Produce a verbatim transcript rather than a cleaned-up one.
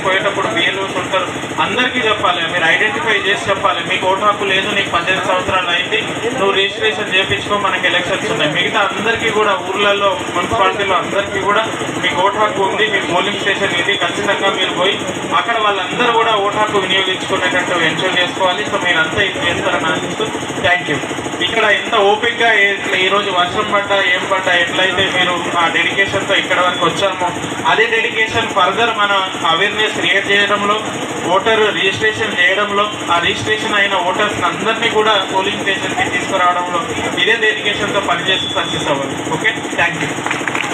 పోయేటప్పుడు బిఎల్ఓస్ ఉంటారు, అందరికీ చెప్పాలి, మీరు ఐడెంటిఫై చేసి చెప్పాలి మీకు ఓటు హక్కు లేదు, నీకు పద్దెనిమిది సంవత్సరాలు అయింది, నువ్వు రిజిస్ట్రేషన్ చేయించుకో, మనకి ఎలక్షన్స్ ఉన్నాయి. మిగతా అందరికీ కూడా ఊర్లలో మున్సిపాలిటీలో అందరికీ కూడా మీకు ఓటు హక్కు ఉంది, మీ పోలింగ్ స్టేషన్ ఇది, ఖచ్చితంగా మీరు పోయి అక్కడ వాళ్ళందరూ కూడా ఓటు హక్కు వినియోగించుకునేటట్టు ఎన్షూర్ చేసుకోవాలి. సో మీరంతా ఇది చేస్తారని ఆశిస్తూ థ్యాంక్ యూ. ఇక్కడ ఎంత ఓపిక్గా ఈ రోజు వర్షం పడ్డా ఏం పడ్డా ఎట్లయితే మీరు ఆ డెడికేషన్తో ఇక్కడ వరకు వచ్చామో అదే డెడికేషన్ ఫర్దర్ మన అవేర్నెస్ క్రియేట్ చేయడంలో, ఓటర్ రిజిస్ట్రేషన్ చేయడంలో, ఆ రిజిస్ట్రేషన్ అయిన ఓటర్స్ అందరినీ కూడా పోలింగ్ స్టేషన్కి తీసుకురావడంలో ఇదే డెడికేషన్తో పనిచేసి సక్సెస్ అవ్వాలి. Okay, thank you.